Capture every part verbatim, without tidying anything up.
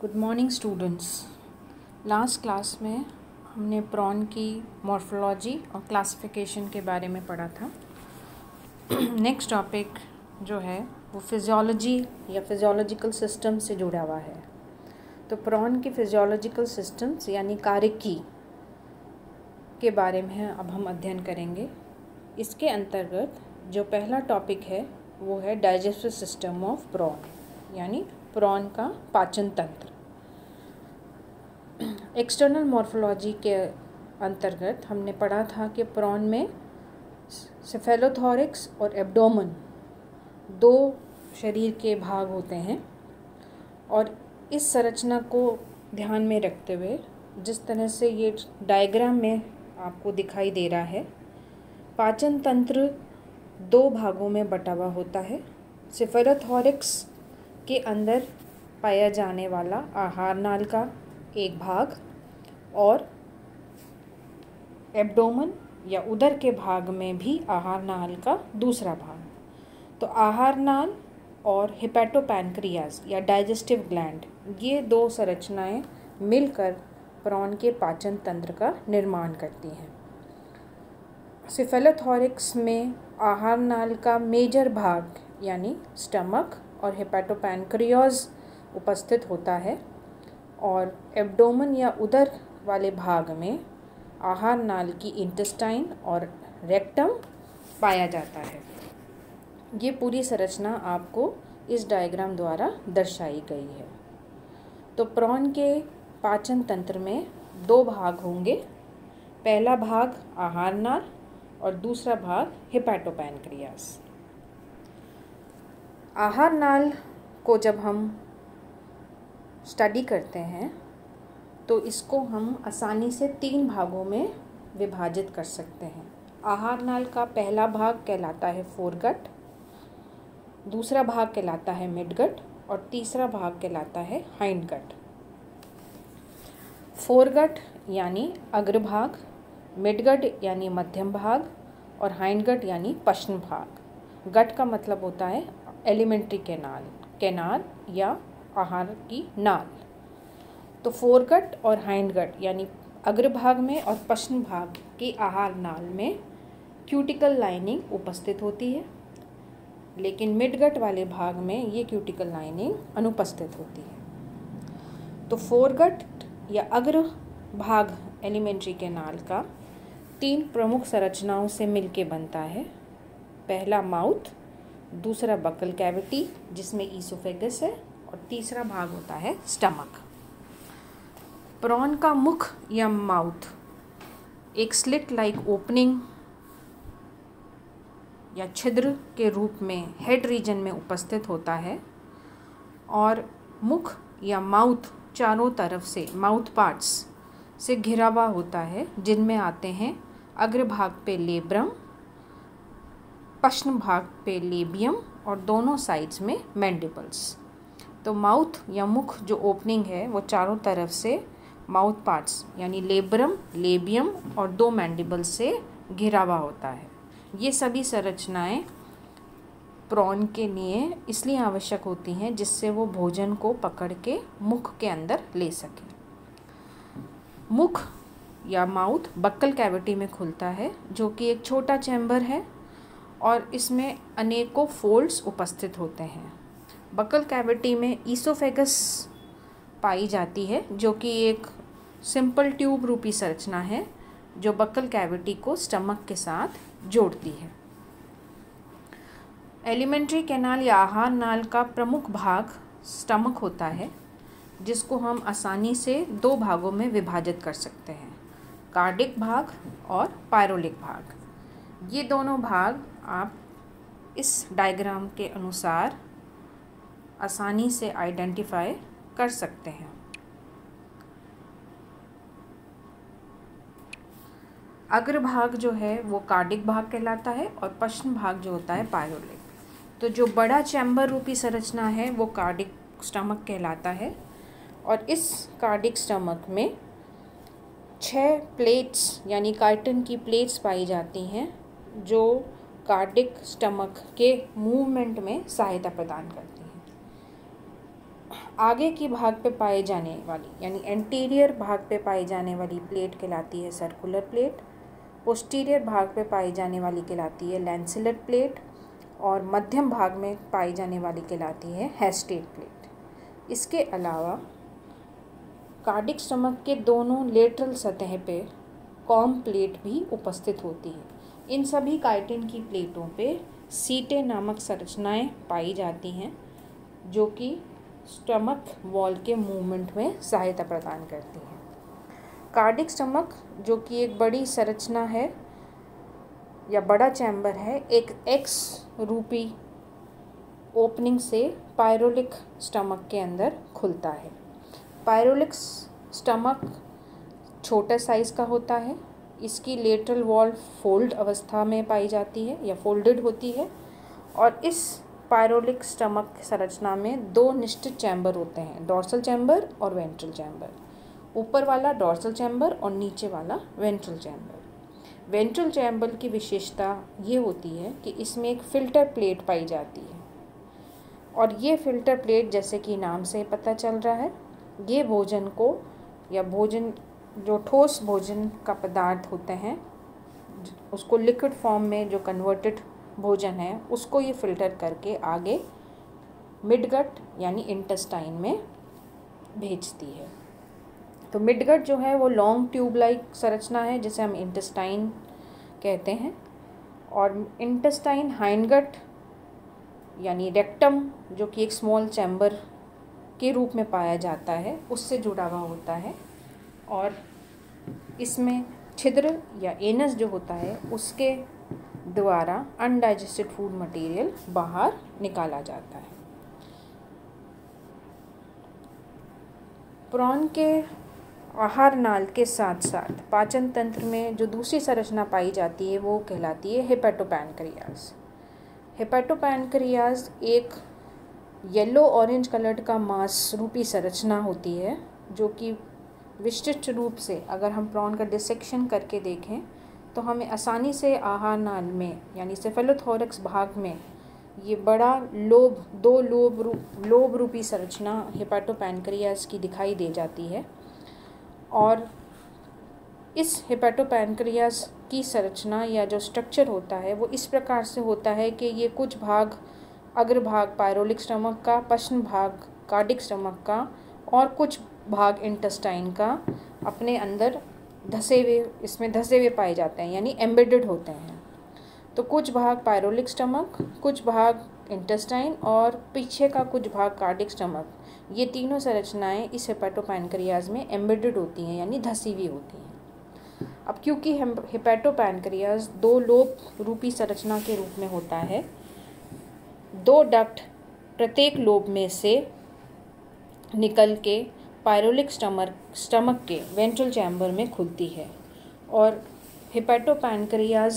Good morning students. Last class में हमने prawn की मॉर्फोलॉजी और क्लासिफिकेशन के बारे में पढ़ा था। नेक्स्ट टॉपिक जो है वो फिजियोलॉजी या फिजियोलॉजिकल सिस्टम से जुड़ा हुआ है। तो प्रॉन की फिजियोलॉजिकल सिस्टम्स यानी कार्यकी के बारे में अब हम अध्ययन करेंगे। इसके अंतर्गत जो पहला टॉपिक है वो है डाइजेस्टिव सिस्टम ऑफ प्रॉन यानी प्रॉन का पाचन तंत्र। एक्सटर्नल मॉर्फोलॉजी के अंतर्गत हमने पढ़ा था कि प्रॉन में सेफेलोथोरैक्स और एब्डोमेन दो शरीर के भाग होते हैं और इस संरचना को ध्यान में रखते हुए जिस तरह से ये डायग्राम में आपको दिखाई दे रहा है, पाचन तंत्र दो भागों में बटा हुआ होता है। सेफेलोथोरैक्स के अंदर पाया जाने वाला आहार नाल का एक भाग और एब्डोमेन या उदर के भाग में भी आहार नाल का दूसरा भाग। तो आहार नाल और हिपैटोपैनक्रियाज या डाइजेस्टिव ग्लैंड, ये दो संरचनाएं मिलकर प्रॉन के पाचन तंत्र का निर्माण करती हैं। सेफेलोथोरैक्स में आहार नाल का मेजर भाग यानी स्टमक और हिपैटोपैनक्रियाज उपस्थित होता है और एब्डोमेन या उदर वाले भाग में आहार नाल की इंटेस्टाइन और रेक्टम पाया जाता है। ये पूरी संरचना आपको इस डायग्राम द्वारा दर्शाई गई है। तो प्रॉन के पाचन तंत्र में दो भाग होंगे, पहला भाग आहार नाल और दूसरा भाग हिपैटोपैनक्रियाज। आहार नाल को जब हम स्टडी करते हैं तो इसको हम आसानी से तीन भागों में विभाजित कर सकते हैं। आहार नाल का पहला भाग कहलाता है फोरगट, दूसरा भाग कहलाता है मिडगट और तीसरा भाग कहलाता है हाइंडगट। फोरगट यानी अग्रभाग, मिडगट यानी मध्यम भाग और हाइंडगट यानी पश्चिम भाग। गट का मतलब होता है एलिमेंट्री कैनाल, कैनाल या आहार की नाल। तो फोरगट और हाइंडगट यानी अग्रभाग में और पश्चिम भाग की आहार नाल में क्यूटिकल लाइनिंग उपस्थित होती है, लेकिन मिडगट वाले भाग में ये क्यूटिकल लाइनिंग अनुपस्थित होती है। तो फोरगट या अग्र भाग एलिमेंट्री कैनाल का तीन प्रमुख संरचनाओं से मिलके बनता है। पहला माउथ, दूसरा बकल कैविटी जिसमें ईसोफेगस है और तीसरा भाग होता है स्टमक। प्रॉन का मुख या माउथ एक स्लिट लाइक ओपनिंग या छिद्र के रूप में हेड रीजन में उपस्थित होता है और मुख या माउथ चारों तरफ से माउथ पार्ट्स से घिरा हुआ होता है, जिनमें आते हैं अग्रभाग पे लेब्रम, पश्चिम भाग पे लेबियम और दोनों साइड्स में मैंडिबल्स। तो माउथ या मुख जो ओपनिंग है वो चारों तरफ से माउथ पार्ट्स यानी लेब्रम, लेबियम और दो मैंडिबल्स से घिरा हुआ होता है। ये सभी संरचनाएं प्रॉन के लिए इसलिए आवश्यक होती हैं जिससे वो भोजन को पकड़ के मुख के अंदर ले सके। मुख या माउथ बक्कल कैविटी में खुलता है जो कि एक छोटा चैम्बर है और इसमें अनेकों फोल्ड्स उपस्थित होते हैं। बक्कल कैविटी में ईसोफेगस पाई जाती है जो कि एक सिंपल ट्यूब रूपी संरचना है जो बक्कल कैविटी को स्टमक के साथ जोड़ती है। एलिमेंट्री कैनाल या आहार नाल का प्रमुख भाग स्टमक होता है जिसको हम आसानी से दो भागों में विभाजित कर सकते हैं, कार्डिक भाग और पायरोलिक भाग। ये दोनों भाग आप इस डायग्राम के अनुसार आसानी से आइडेंटिफाई कर सकते हैं। अग्रभाग जो है वो कार्डिक भाग कहलाता है और पश्चिम भाग जो होता है पायरोलिक। तो जो बड़ा चैम्बर रूपी संरचना है वो कार्डिक स्टमक कहलाता है और इस कार्डिक स्टमक में छह प्लेट्स यानी काइटिन की प्लेट्स पाई जाती हैं जो कार्डिक स्टमक के मूवमेंट में सहायता प्रदान करती हैं। आगे की भाग पे पाए जाने वाली यानी एंटीरियर भाग पे पाई जाने वाली प्लेट कहलाती है सर्कुलर प्लेट। पोस्टीरियर भाग पे पाई जाने वाली कहलाती है लैंसिलर प्लेट। और मध्यम भाग में पाई जाने वाली कहलाती है हैस्टेट प्लेट। इसके अलावा कार्डिक स्टमक के दोनों लेटरल सतह पे कॉम प्लेट भी उपस्थित होती है। इन सभी काइटिन की प्लेटों पे सीटें नामक संरचनाएं पाई जाती हैं जो कि स्टमक वॉल के मूवमेंट में सहायता प्रदान करती हैं। कार्डिक स्टमक जो कि एक बड़ी संरचना है या बड़ा चैम्बर है, एक एक्स रूपी ओपनिंग से पायरोलिक स्टमक के अंदर खुलता है। पायरोलिक स्टमक छोटे साइज़ का होता है। इसकी लेटरल वॉल फोल्ड अवस्था में पाई जाती है या फोल्डेड होती है। और इस पायरोलिक स्टमक संरचना में दो निश्चित चैम्बर होते हैं, डॉर्सल चैम्बर और वेंट्रल चैम्बर। ऊपर वाला डॉर्सल चैम्बर और नीचे वाला वेंट्रल चैम्बर। वेंट्रल चैम्बर की विशेषता ये होती है कि इसमें एक फ़िल्टर प्लेट पाई जाती है और ये फ़िल्टर प्लेट जैसे कि नाम से पता चल रहा है, ये भोजन को या भोजन जो ठोस भोजन का पदार्थ होते हैं उसको लिक्विड फॉर्म में जो कन्वर्टेड भोजन है उसको ये फ़िल्टर करके आगे मिडगट यानी इंटेस्टाइन में भेजती है। तो मिडगट जो है वो लॉन्ग ट्यूब लाइक संरचना है जिसे हम इंटेस्टाइन कहते हैं। और इंटेस्टाइन हाइंडगट यानी रेक्टम जो कि एक स्मॉल चैम्बर के रूप में पाया जाता है उससे जुड़ा हुआ होता है। और इसमें छिद्र या एनस जो होता है उसके द्वारा अनडाइजेस्टेड फूड मटेरियल बाहर निकाला जाता है। प्रॉन के आहार नाल के साथ साथ पाचन तंत्र में जो दूसरी संरचना पाई जाती है वो कहलाती है हेपेटोपैनक्रियाज। हेपेटोपैनक्रियाज एक येलो ऑरेंज कलर्ड का मांस रूपी संरचना होती है जो कि विशिष्ट रूप से अगर हम प्रॉन का डिसेक्शन करके देखें तो हमें आसानी से आहार नाल में यानी सेफेलोथोरैक्स भाग में ये बड़ा लोब दो लोब रू लोब रूपी संरचना हेपेटोपैनक्रियाज की दिखाई दे जाती है। और इस हेपेटोपैनक्रियाज की संरचना या जो स्ट्रक्चर होता है वो इस प्रकार से होता है कि ये कुछ भाग अग्रभाग पायरोलिक स्टमक का, पश्चिम भाग कार्डिक स्टमक का और कुछ भाग इंटेस्टाइन का अपने अंदर धसे हुए इसमें धसे हुए पाए जाते हैं यानी एम्बेडेड होते हैं। तो कुछ भाग पायरोलिक स्टमक, कुछ भाग इंटेस्टाइन और पीछे का कुछ भाग कार्डिक स्टमक, ये तीनों संरचनाएं इस हेपेटोपैनक्रियाज में एम्बेडेड होती हैं यानी धसी हुई होती हैं। अब क्योंकि हेपेटोपैनक्रियाज दो लोब रूपी संरचना के रूप में होता है, दो डक्ट प्रत्येक लोब में से निकल के पायरोलिक स्टमक स्टमक के वेंट्रल चैम्बर में खुलती है। और हेपेटोपैनक्रियाज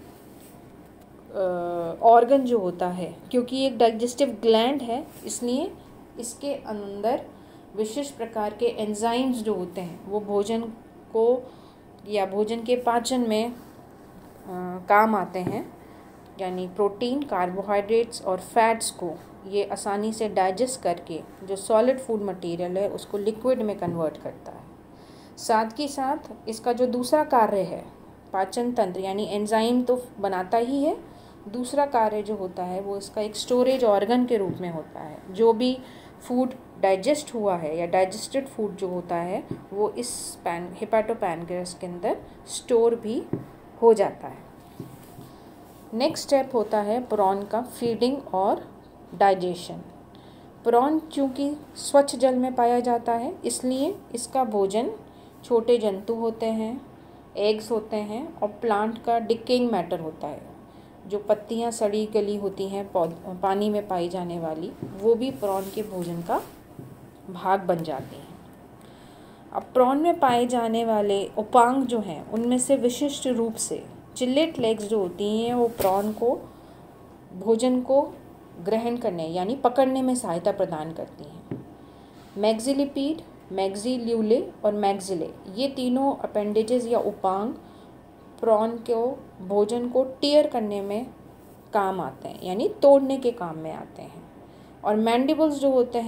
ऑर्गन जो होता है क्योंकि एक डाइजेस्टिव ग्लैंड है इसलिए इसके अंदर विशेष प्रकार के एंजाइम्स जो होते हैं वो भोजन को या भोजन के पाचन में आ, काम आते हैं यानी प्रोटीन, कार्बोहाइड्रेट्स और फैट्स को ये आसानी से डाइजेस्ट करके जो सॉलिड फूड मटेरियल है उसको लिक्विड में कन्वर्ट करता है। साथ ही साथ इसका जो दूसरा कार्य है पाचन तंत्र यानी एंजाइम तो बनाता ही है, दूसरा कार्य जो होता है वो इसका एक स्टोरेज ऑर्गन के रूप में होता है। जो भी फूड डाइजेस्ट हुआ है या डाइजेस्टेड फूड जो होता है वो इस पैन हेपेटोपैनक्रियाज के अंदर स्टोर भी हो जाता है। नेक्स्ट स्टेप होता है प्रॉन का फीडिंग और डाइजेशन। प्रॉन चूँकि स्वच्छ जल में पाया जाता है इसलिए इसका भोजन छोटे जंतु होते हैं, एग्स होते हैं और प्लांट का डिकेइंग मैटर होता है। जो पत्तियां सड़ी गली होती हैं पानी में पाई जाने वाली वो भी प्रॉन के भोजन का भाग बन जाती हैं। अब प्रॉन में पाए जाने वाले उपांग जो हैं उनमें से विशिष्ट रूप से चिल्लेट लेग्स जो होती हैं वो प्रॉन को भोजन को ग्रहण करने यानी पकड़ने में सहायता प्रदान करती हैं। मैक्सिलिपीड, मैक्सिल्यूले और मैक्सिले ये तीनों अपेंडेजेस या उपांग प्रॉन को भोजन को टीयर करने में काम आते हैं यानी तोड़ने के काम में आते हैं। और मैंडिबल्स जो होते हैं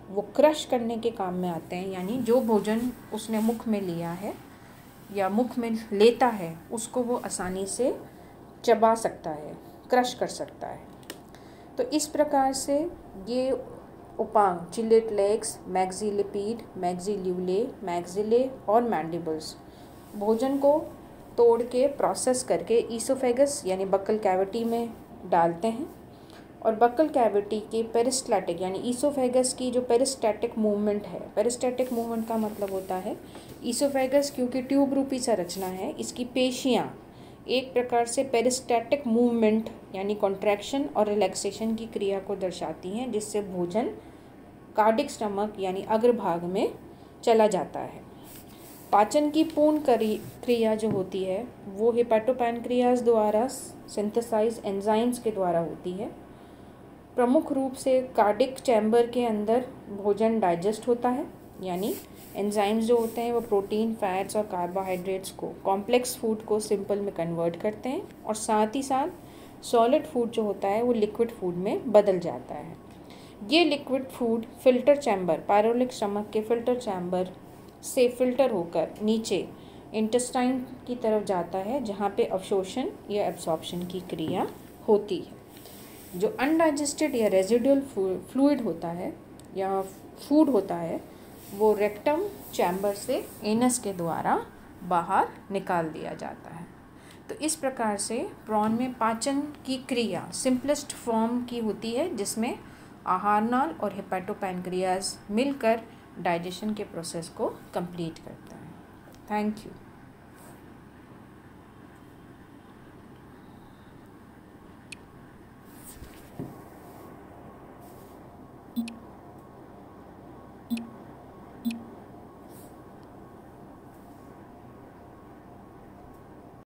वो क्रश करने के काम में आते हैं, यानी जो भोजन उसने मुख में लिया है या मुख में लेता है उसको वो आसानी से चबा सकता है, क्रश कर सकता है। तो इस प्रकार से ये उपांग chelate legs, maxillipede, maxillulae, maxillae और मैंडिबल्स भोजन को तोड़ के प्रोसेस करके ईसोफेगस यानी बक्कल कैविटी में डालते हैं और बक्कल कैविटी के पेरिस्टैटिक यानी ईसोफेगस की जो पेरिस्टैटिक मूवमेंट है, पेरिस्टैटिक मूवमेंट का मतलब होता है ईसोफेगस क्योंकि ट्यूब रूपी संरचना है, इसकी पेशियाँ एक प्रकार से पेरिस्टैटिक मूवमेंट यानी कॉन्ट्रैक्शन और रिलैक्सेशन की क्रिया को दर्शाती हैं, जिससे भोजन कार्डिक स्टमक यानी अग्रभाग में चला जाता है। पाचन की पूर्ण क्रिया जो होती है वो हेपेटोपैनक्रियाज द्वारा सिंथेसाइज एंजाइम्स के द्वारा होती है। प्रमुख रूप से कार्डिक चैम्बर के अंदर भोजन डाइजेस्ट होता है, यानी एंजाइम्स जो होते हैं वो प्रोटीन, फैट्स और कार्बोहाइड्रेट्स को कॉम्प्लेक्स फूड को सिंपल में कन्वर्ट करते हैं और साथ ही साथ सॉलिड फूड जो होता है वो लिक्विड फूड में बदल जाता है। ये liquid food filter chamber, pyloric stomach के फिल्टर चैम्बर से फिल्टर होकर नीचे इंटेस्टाइन की तरफ जाता है, जहाँ पे अवशोषण या एब्सॉर्प्शन की क्रिया होती है। जो अनडाइजेस्टेड या रेजिडुअल फ्लूइड होता है या फूड होता है वो रेक्टम चैम्बर से एनस के द्वारा बाहर निकाल दिया जाता है। तो इस प्रकार से प्रॉन में पाचन की क्रिया सिंपलेस्ट फॉर्म की होती है, जिसमें आहार नाल और हेपेटोपैनक्रियाज मिलकर डाइजेशन के प्रोसेस को कंप्लीट करता है। Thank you.